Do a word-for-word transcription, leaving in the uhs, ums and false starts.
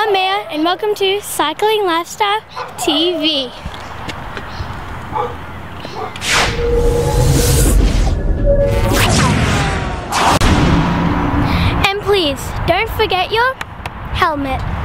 I'm Maya and welcome to Cycling Lifestyle T V. And please, don't forget your helmet.